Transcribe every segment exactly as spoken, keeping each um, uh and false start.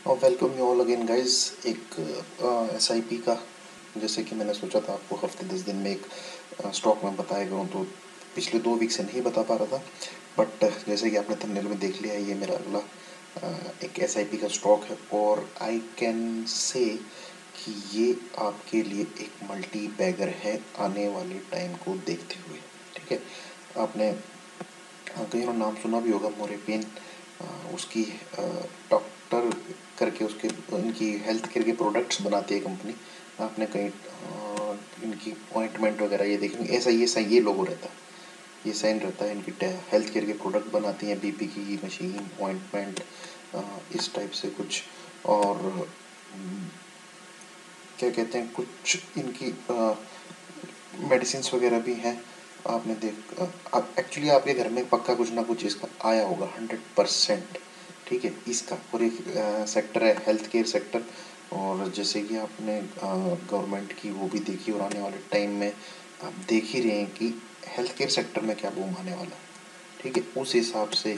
Welcome you all again guys. एक S I P का, जैसे कि मैंने सोचा था आपको हफ्ते दस दिन में एक स्टॉक में बताया करूँ, तो पिछले दो वीक से नहीं बता पा रहा था। बट जैसे कि आपने थंबनेल में देख लिया है, ये मेरा अगला uh, एक एस आई पी का स्टॉक है और आई कैन से कि ये आपके लिए एक मल्टी बैगर है आने वाले टाइम को देखते हुए। ठीक है, आपने कहीं ना नाम सुना भी होगा मोरेपेन, उसकी डॉक्टर करके उसके इनकी हेल्थ केयर के प्रोडक्ट्स बनाती है कंपनी। आपने कहीं अ, इनकी ऑइंटमेंट वगैरह ये देखेंगे, ऐसा ये सा ये लोगो रहता है, ये साइन रहता है। इनकी हेल्थ केयर के प्रोडक्ट बनाती हैं, बीपी की मशीन, ऑइंटमेंट, इस टाइप से कुछ। और अम, क्या कहते हैं, कुछ इनकी मेडिसिन वगैरह भी हैं। आपने देख आप एक्चुअली आपके घर में पक्का कुछ ना कुछ इसका आया होगा, हंड्रेड परसेंट। ठीक है, इसका और एक सेक्टर है हेल्थ केयर सेक्टर। और जैसे कि आपने गवर्नमेंट की वो भी देखी, और आने वाले टाइम में आप देख ही रहे हैं कि हेल्थ केयर सेक्टर में क्या बूम आने वाला है। ठीक है, उस हिसाब से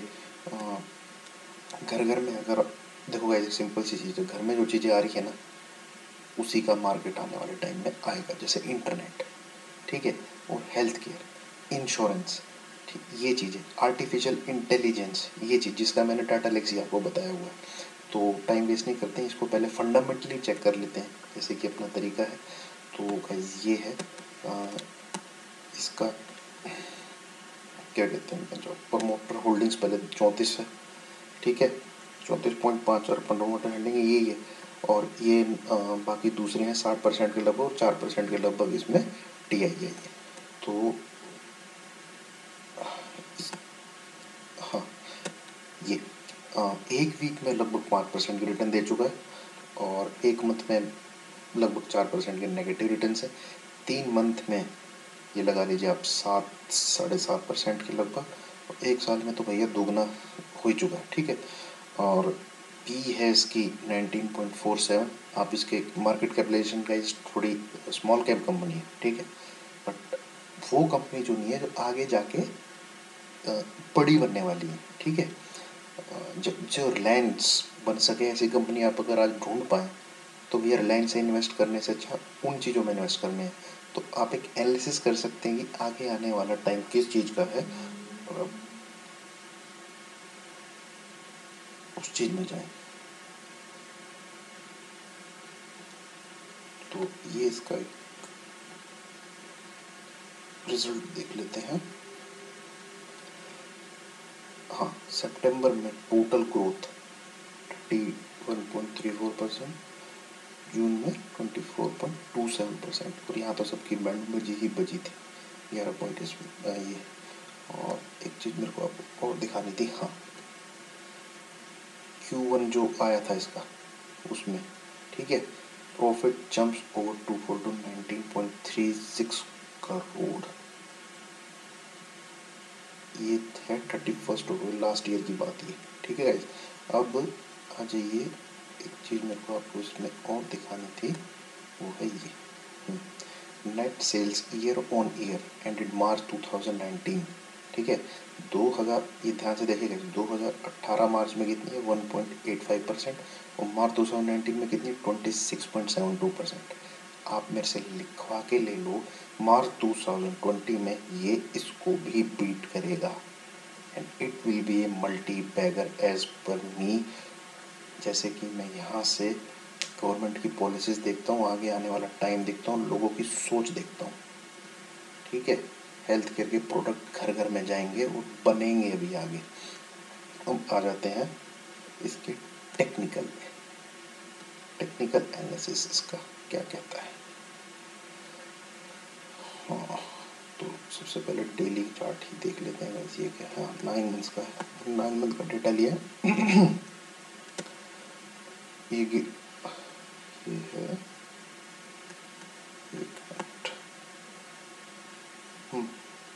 घर घर में अगर देखो, एक सिंपल सी चीज़ है, घर में जो चीज़ें आ रही है ना, उसी का मार्केट आने वाले टाइम में आएगा। जैसे इंटरनेट, ठीक है, और हेल्थ केयर, इंश्योरेंस, ठीक, ये चीज़ें, आर्टिफिशियल इंटेलिजेंस, ये चीज़ जिसका मैंने टाटा लेक्सी आपको बताया हुआ है। तो टाइम वेस्ट नहीं करते हैं, इसको पहले फंडामेंटली चेक कर लेते हैं, जैसे कि अपना तरीका है। तो गाइस ये है आ, इसका क्या कहते हैं, जो प्रमोटर होल्डिंग्स पहले चौंतीस है। ठीक है, चौंतीस पॉइंट पाँच और प्रमोटर होल्डिंग यही है। और ये आ, बाकी दूसरे हैं साठ परसेंट के लगभग, और चार परसेंट के लगभग इसमें टी आई है। तो हाँ, ये आ, एक वीक में लगभग पाँच परसेंट की रिटर्न दे चुका है, और एक मंथ में लगभग चार परसेंट के नेगेटिव रिटर्न है। तीन मंथ में ये लगा लीजिए आप सात साढ़े सात परसेंट के लगभग, और एक साल में तो भैया दोगुना हो ही चुका है। ठीक है, और पी है इसकी नाइनटीन पॉइंट फोर सेवन। आप इसके मार्केट कैपिटलाइजेशन का इस थोड़ी स्मॉल कैप कंपनी है, ठीक है, बट वो कंपनी जो नहीं है, जो आगे जाके बड़ी बनने वाली है। ठीक है, जो जो रिलायंस बन सके ऐसी कंपनी आप अगर आज ढूंढ पाए, तो भैया रिलायंस से इन्वेस्ट करने से अच्छा उन चीज़ों में इन्वेस्ट करने हैं। तो आप एक एनालिसिस कर सकते हैं कि आगे आने वाला टाइम किस चीज़ का है, और आप उस चीज़ में जाएं। तो ये इसका रिजल्ट देख लेते हैं। हाँ, सितंबर में total growth thirty one point three four percent, जून में twenty four point two seven percent, और यहाँ तो सबकी बैंड बजी ही बजी थी, ग्यारह पॉइंट इसमें ये। और एक चीज़ मेरे को आपको और दिखानी थी, हाँ, क्यू वन जो आया था इसका, उसमें, ठीक है, profit jumps over two four two nineteen point three six crore. ये है thirty first of last year की बात ये। ठीक है गाइस, अब आ जाइए, एक चीज़ मेरे को आपको इसमें और दिखानी थी, वो है ये net sales year on year ended March two thousand nineteen. ठीक है, दो हज़ार, ये ध्यान से देखिएगा, दो हज़ार अठारह मार्च में कितनी है, one point eight five percent, और मार्च टू थाउजेंड नाइनटीन में कितनी, twenty six point seven two percent. आप मेरे से लिखवा के ले लो, मार्च टू थाउजेंड ट्वेंटी में ये इसको भी बीट करेगा, and it will be a multi bagger as per me. जैसे कि मैं यहाँ से गवर्नमेंट की पॉलिसीज देखता हूँ, आगे आने वाला टाइम देखता हूँ, लोगों की सोच देखता हूँ। ठीक है, हेल्थ केयर के प्रोडक्ट घर घर में जाएंगे और बनेंगे भी आगे। अब आ जाते हैं इसके टेक्निकल में, टेक्निकल एनालिसिस इसका क्या कहता है। हाँ, तो सबसे पहले डेली चार्ट ही देख लेते हैं। ये क्या है, नाइन मंथ्स का है, नाइन मंथ का डेटा लिया है। ये ये है एक मिनट, हम्म,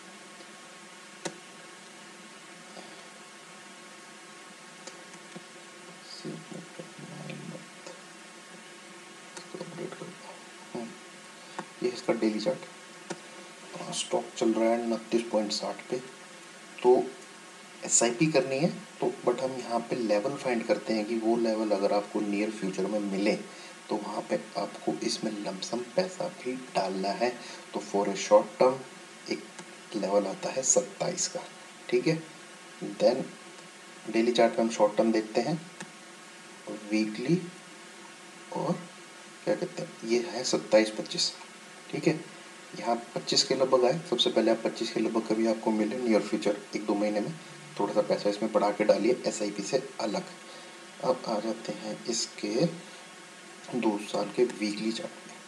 नाइन मंथ इसको अपडेट करता हूँ। ये है इसका डेली चार्ट। स्टॉक चल रहा है उनतीस पॉइंट साठ पे। तो एस आई पी करनी है तो बट हम यहाँ पे लेवल फाइंड करते हैं कि वो लेवल अगर आपको नियर फ्यूचर में मिले तो वहाँ पे आपको इसमें लमसम पैसा भी डालना है। तो फॉर ए शॉर्ट टर्म एक लेवल आता है सत्ताईस का, ठीक है। देन डेली चार्ट पे हम शॉर्ट टर्म देखते हैं, वीकली और क्या कहते हैं, ये है सत्ताईस पच्चीस, ठीक है। यहाँ पच्चीस के लगभग आए, सबसे पहले आप पच्चीस के लगभग कभी आपको मिले नियर फ्यूचर एक दो महीने में, थोड़ा सा पैसा इसमें बढ़ा के डालिए एस आई पी से अलग। अब आ जाते हैं इसके दो साल के वीकली चार्ट में,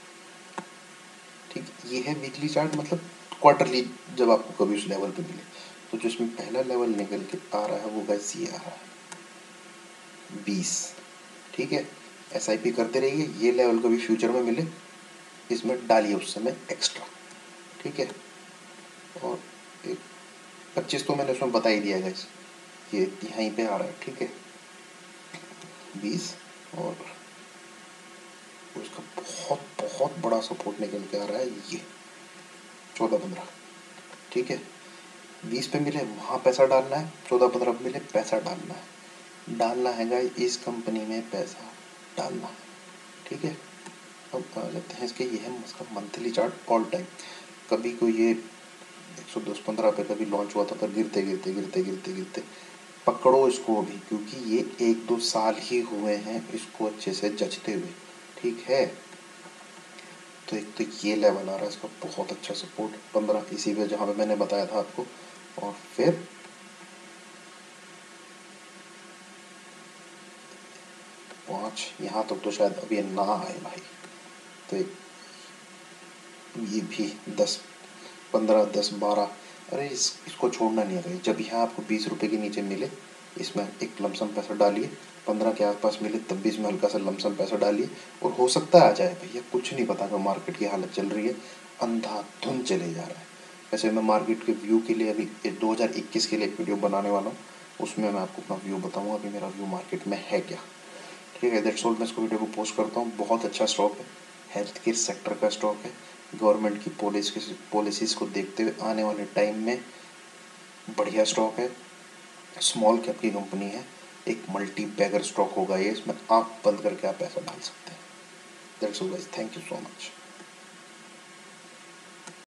ठीक। ये है वीकली चार्ट, मतलब क्वार्टरली जब आपको कभी उस लेवल पे मिले। तो जो इसमें पहला लेवल निकल के आ रहा है वो गाइस ये आ रहा है बीस, ठीक है। एस आई पी करते रहिए, ये लेवल कभी फ्यूचर में मिले इसमें डालिए उस समय एक्स्ट्रा, ठीक है। और एक पच्चीस तो मैंने उसमें बता ही दिया गाइस, ये यहीं पे आ रहा है, ठीक है। बीस और उसका बहुत बहुत बड़ा सपोर्ट निकल के आ रहा है ये चौदह पंद्रह, ठीक है। बीस पे मिले वहाँ पैसा डालना है, चौदह पंद्रह पे मिले पैसा डालना है, डालना है गाइस इस कंपनी में पैसा डालना है, ठीक है। अब आ जाते हैं इसके, ये है इसका मंथली चार्ट ऑल टाइम। कभी कोई ये एक सौ दस पंद्रह पे कभी लॉन्च हुआ था पर गिरते गिरते गिरते गिरते गिरते पकड़ो इसको अभी, क्योंकि ये एक दो साल ही हुए हैं इसको अच्छे से जचते हुए, ठीक है। तो एक तो ये लेवल आ रहा है इसका बहुत अच्छा सपोर्ट पंद्रह, इसी पे जहाँ पे मैंने बताया था आपको। और फिर पाँच, यहाँ तक तो शायद अभी ना आए भाई। तो ये भी दस पंद्रह दस बारह, अरे इस इसको छोड़ना नहीं है। जब यहाँ आपको बीस रुपये के नीचे मिले इसमें एक लमसम पैसा डालिए, पंद्रह के आसपास मिले तब भी इसमें हल्का सा लमसम पैसा डालिए, और हो सकता है आ जाए भैया, कुछ नहीं पता कि मार्केट की हालत चल रही है, अंधाधुंध चले जा रहा है। वैसे मैं मार्केट के व्यू के लिए अभी दो हज़ार इक्कीस के लिए एक वीडियो बनाने वाला हूँ, उसमें मैं आपको अपना व्यू बताऊँगा अभी मेरा व्यू मार्केट में है क्या, ठीक है। दैट्स ऑल, मैं इसको वीडियो को पोस्ट करता हूँ। बहुत अच्छा स्टॉक है, हेल्थ केयर सेक्टर का स्टॉक है। गवर्नमेंट की पॉलिसी पॉलिसीज़ को देखते हुए आने वाले टाइम में बढ़िया स्टॉक है, स्मॉल कैप की कंपनी है, एक मल्टी बैगर स्टॉक होगा ये, इसमें आँख बंद करके आप पैसा डाल सकते हैं। That's all guys, thank you so much.